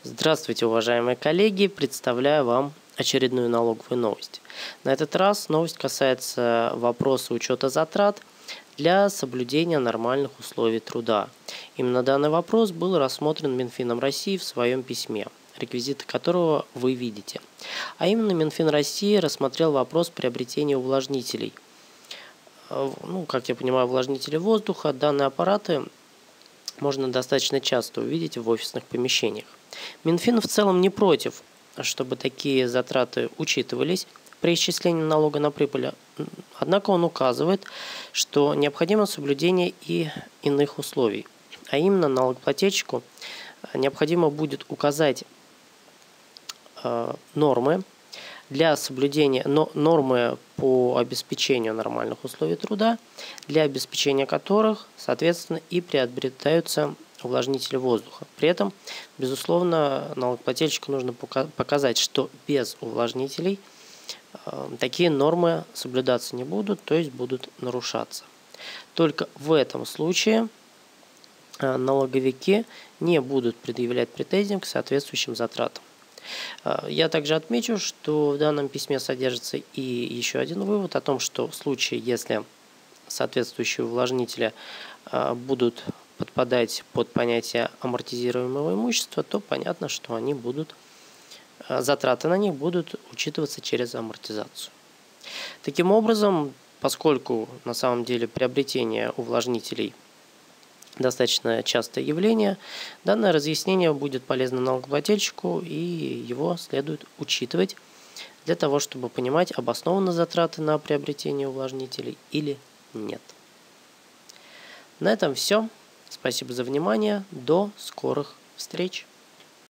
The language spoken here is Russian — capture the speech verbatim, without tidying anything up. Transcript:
Здравствуйте, уважаемые коллеги! Представляю вам очередную налоговую новость. На этот раз новость касается вопроса учета затрат для соблюдения нормальных условий труда. Именно данный вопрос был рассмотрен Минфином России в своем письме, реквизиты которого вы видите. А именно Минфин России рассмотрел вопрос приобретения увлажнителей. Ну, как я понимаю, увлажнители воздуха. Данные аппараты можно достаточно часто увидеть в офисных помещениях. Минфин в целом не против, чтобы такие затраты учитывались при исчислении налога на прибыль, однако он указывает, что необходимо соблюдение и иных условий. А именно налогоплательщику необходимо будет указать э, нормы для соблюдения, но нормы по обеспечению нормальных условий труда, для обеспечения которых, соответственно, и приобретаются увлажнители воздуха. При этом, безусловно, налогоплательщику нужно показать, что без увлажнителей э, такие нормы соблюдаться не будут, то есть будут нарушаться. Только в этом случае э, налоговики не будут предъявлять претензии к соответствующим затратам. Э, я также отмечу, что в данном письме содержится и еще один вывод о том, что в случае, если соответствующие увлажнители э, будут подпадать под понятие амортизируемого имущества, то понятно, что они будут, затраты на них будут учитываться через амортизацию. Таким образом, поскольку на самом деле приобретение увлажнителей достаточно частое явление, данное разъяснение будет полезно налогоплательщику, и его следует учитывать для того, чтобы понимать, обоснованы затраты на приобретение увлажнителей или нет. На этом все. Спасибо за внимание. До скорых встреч!